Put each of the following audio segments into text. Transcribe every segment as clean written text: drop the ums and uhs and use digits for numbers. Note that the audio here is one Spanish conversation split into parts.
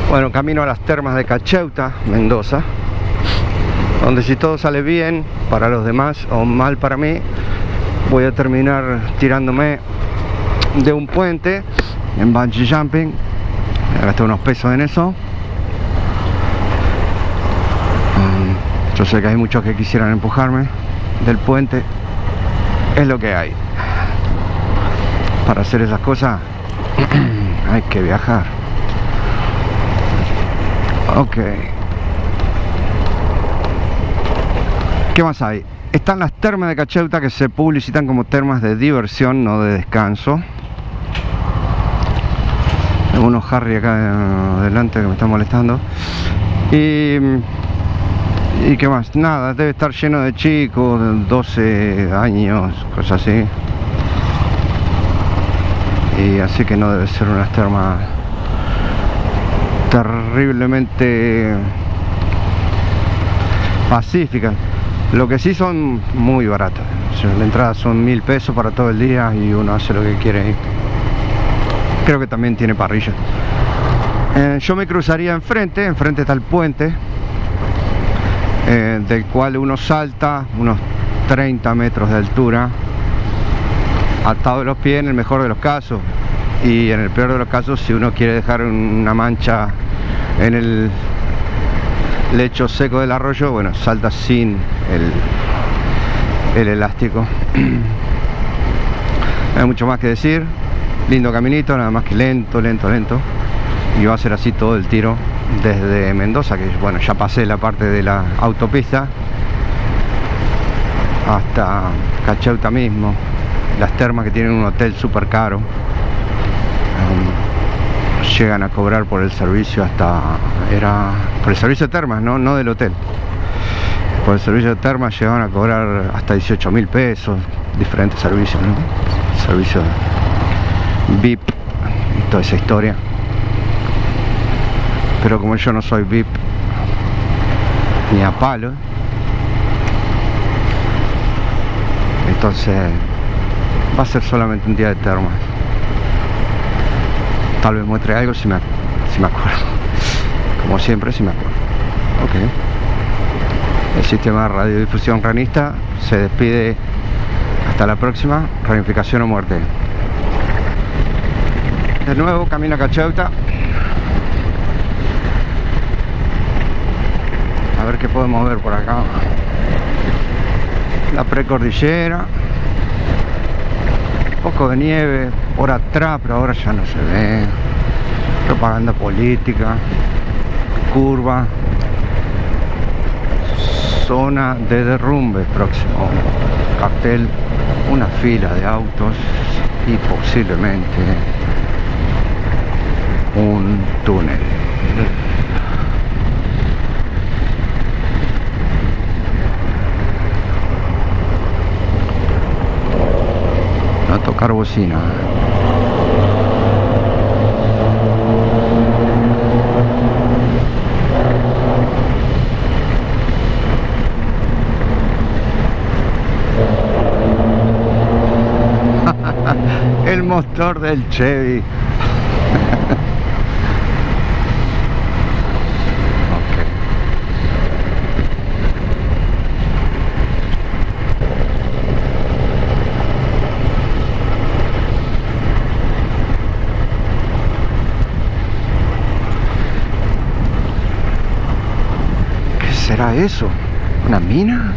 Bueno, camino a las termas de Cacheuta, Mendoza, donde si todo sale bien para los demás o mal para mí, voy a terminar tirándome de un puente en bungee jumping. Gasté unos pesos en eso. Yo sé que hay muchos que quisieran empujarme del puente. Es lo que hay. Para hacer esas cosas hay que viajar. Ok. ¿Qué más hay? Están las termas de Cacheuta, que se publicitan como termas de diversión, no de descanso. Hay unos Harry acá adelante que me están molestando. ¿Y qué más? Nada, debe estar lleno de chicos, de 12 años, cosas así. Y así que no debe ser unas termas terriblemente pacíficas. Lo que sí son muy baratas. O sea, la entrada son 1000 pesos para todo el día y uno hace lo que quiere. Creo que también tiene parrilla. Yo me cruzaría enfrente está el puente, del cual uno salta unos 30 metros de altura, atado de los pies en el mejor de los casos, y en el peor de los casos, si uno quiere dejar una mancha en el lecho seco del arroyo, bueno, salta sin el elástico. No hay mucho más que decir. Lindo caminito, nada más que lento, y va a ser así todo el tiro desde Mendoza, que bueno, ya pasé la parte de la autopista, hasta Cacheuta mismo. Las termas, que tienen un hotel súper caro, llegan a cobrar por el servicio por el servicio de termas, no del hotel. Por el servicio de termas llegaban a cobrar hasta 18.000 pesos, diferentes servicios, ¿no? Servicio VIP y toda esa historia. Pero como yo no soy VIP ni a palo, entonces va a ser solamente un día de termas. Tal vez muestre algo si me acuerdo. Como siempre, si me acuerdo. Ok. El sistema de radiodifusión ranista se despide hasta la próxima. Ramificación o muerte. De nuevo, camino a Cacheuta. A ver qué podemos ver por acá. La precordillera. Un poco de nieve por atrás, pero ahora ya no se ve. Propaganda política. Curva. Zona de derrumbe próximo. Cartel. Una fila de autos y posiblemente un túnel. A tocar bocina. El motor del Chevy. ¿Qué será eso? ¿Una mina?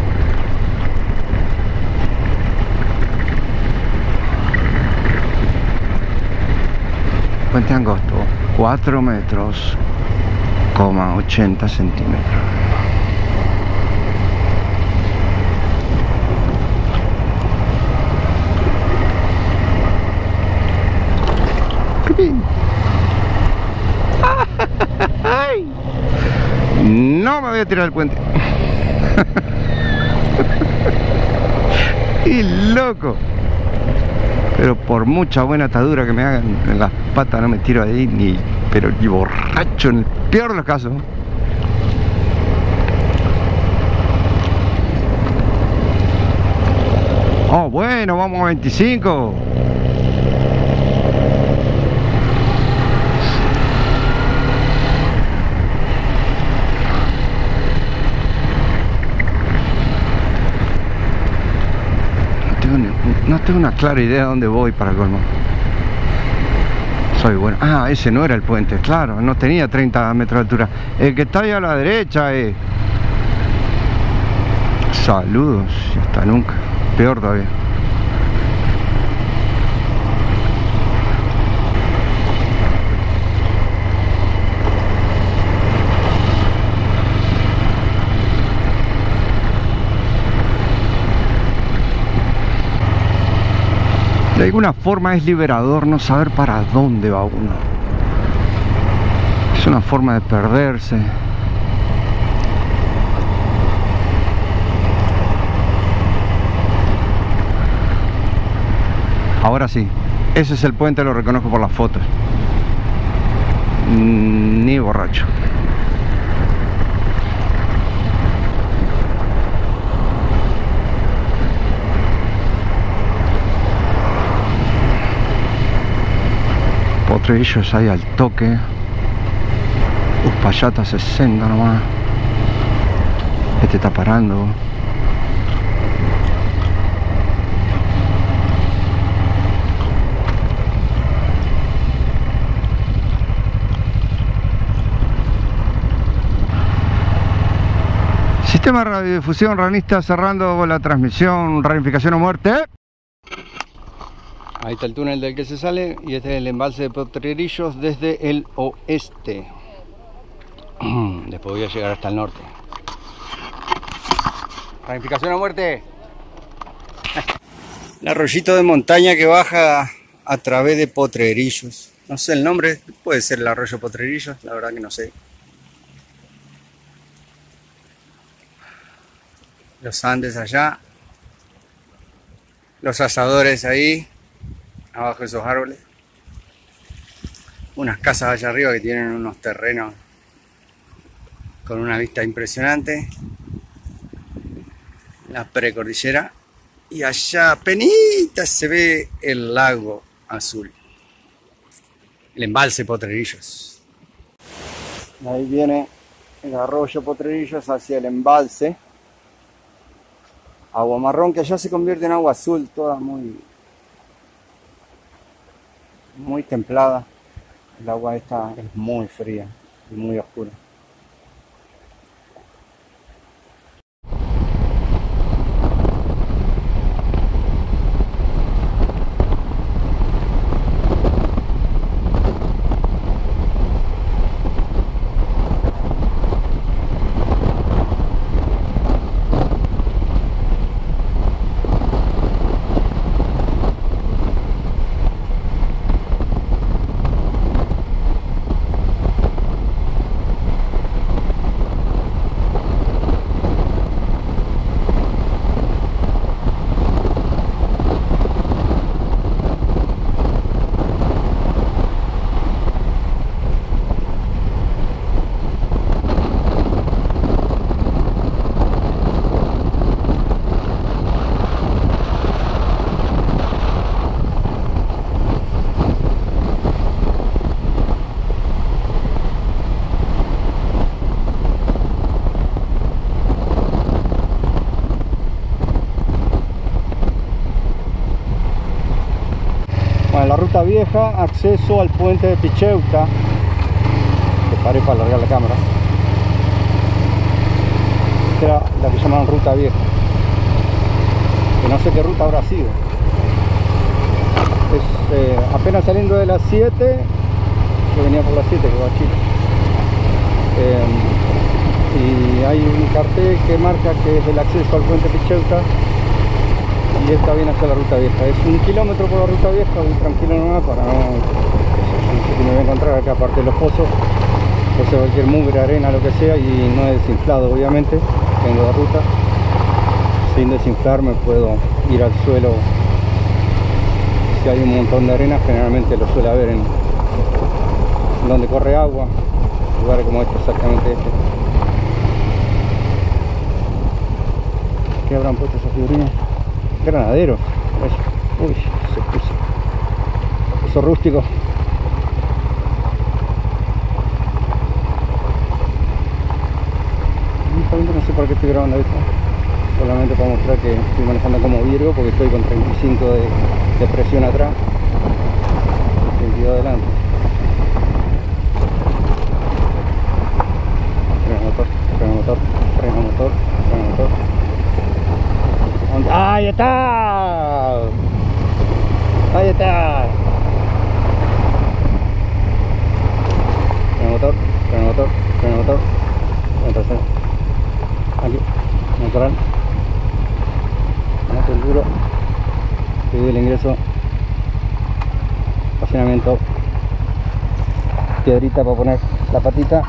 Puente angosto, 4 metros, 80 centímetros. No me voy a tirar del puente. Y loco. Pero por mucha buena atadura que me hagan en las patas, no me tiro ahí pero ni borracho, en el peor de los casos. Oh, bueno, vamos a 25. no tengo una clara idea de dónde voy para colmo. Soy bueno. Ah, ese no era el puente, claro, no tenía 30 metros de altura. El que está ahí a la derecha es... Saludos, y hasta nunca. Peor todavía. De alguna forma es liberador no saber para dónde va uno. Es una forma de perderse. Ahora sí, ese es el puente, lo reconozco por las fotos. Ni borracho. Potrerillos ahí al toque. Uspallata 60 nomás. Este está parando. Sistema de radiodifusión ranista cerrando la transmisión. Ramificación o muerte. Ahí está el túnel del que se sale y este es el embalse de Potrerillos desde el oeste. Después voy a llegar hasta el norte. Ramificación o muerte. El arroyito de montaña que baja a través de Potrerillos. No sé el nombre, puede ser el arroyo Potrerillos, la verdad que no sé. Los Andes allá. Los asadores ahí. Abajo de esos árboles. Unas casas allá arriba que tienen unos terrenos con una vista impresionante. La precordillera. Y allá apenas se ve el lago azul. El embalse Potrerillos. Ahí viene el arroyo Potrerillos hacia el embalse. Agua marrón que allá se convierte en agua azul, toda muy templada. El agua esta es muy fría y muy oscura. La ruta vieja, acceso al puente de Picheuta. Que paré para alargar la cámara. Esta era la que llamaban ruta vieja. Que no sé qué ruta habrá sido. Es apenas saliendo de las 7. Yo venía por las 7 que va a Chile. Y hay un cartel que marca que es el acceso al puente Picheuta. Y esta viene hacia la ruta vieja. Es 1 kilómetro por la ruta vieja, muy tranquilo nomás para no sé qué me voy a encontrar acá aparte de los pozos. O sea, cualquier mugre, arena, lo que sea, y no es desinflado obviamente, tengo la ruta. Sin desinflarme puedo ir al suelo. Si hay un montón de arena, generalmente lo suele haber en donde corre agua, lugares como este, exactamente este. ¿Qué habrán puesto esas figurinas? Granaderos. Uy, se puso rústico. No sé por qué estoy grabando esto. solamente para mostrar que estoy manejando como Virgo, porque estoy con 35 de presión atrás, 32 adelante. Freno motor, freno motor, freno motor, freno motor. ¡Ahí está! ¡Ahí está! Freno motor, freno motor, freno motor. Entonces, aquí, natural. Motor duro. Subir el ingreso. Estacionamiento. Piedrita para poner la patita.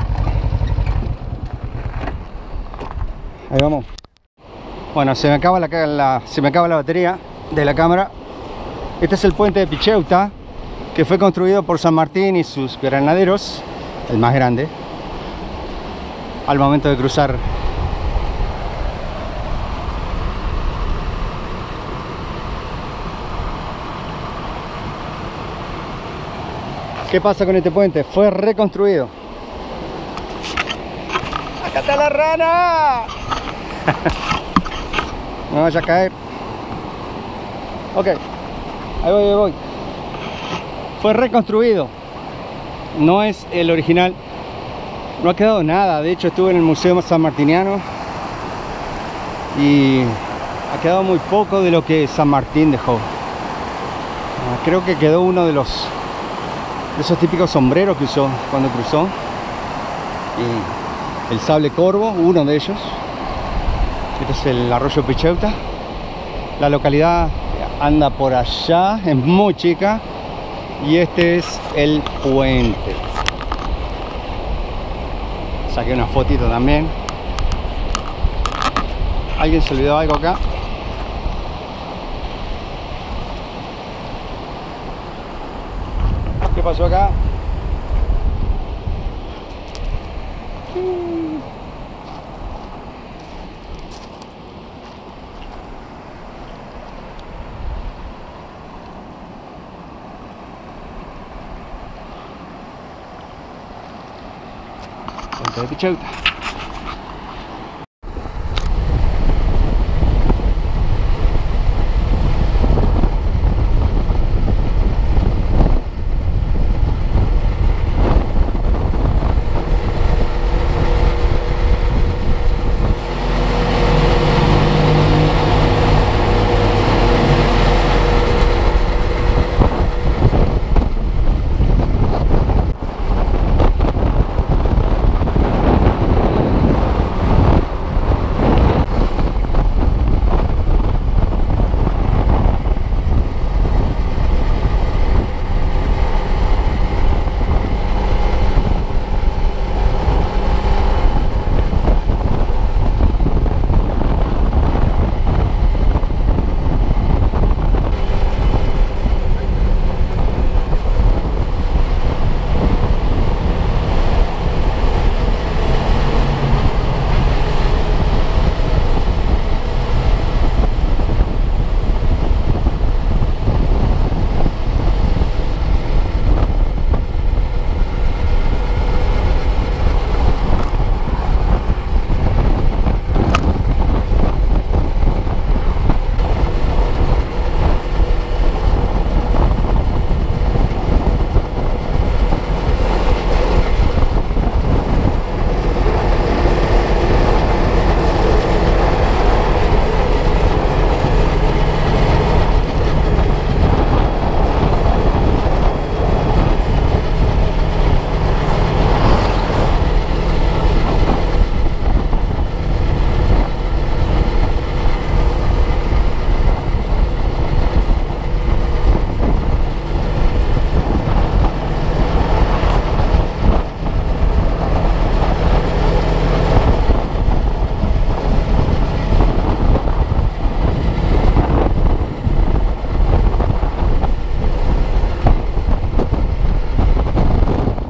Ahí vamos. Bueno, se me acaba la batería de la cámara. Este es el puente de Picheuta, que fue construido por San Martín y sus granaderos, el más grande, al momento de cruzar. ¿Qué pasa con este puente? Fue reconstruido. ¡Acá está la rana! No vaya a caer. Ok, ahí voy. Fue reconstruido. No es el original. No ha quedado nada. De hecho, estuve en el Museo Sanmartiniano y ha quedado muy poco de lo que San Martín dejó. Creo que quedó uno de esos típicos sombreros que usó cuando cruzó. Y el sable corvo, uno de ellos. Este es el arroyo Picheuta. La localidad anda por allá, es muy chica. Y este es el puente. Saqué una fotito también. ¿Alguien se olvidó algo acá? ¿Qué pasó acá? Puente de Picheuta.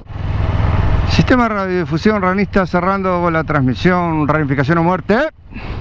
Sistema de radiodifusión ranista cerrando la transmisión, ramificación o muerte.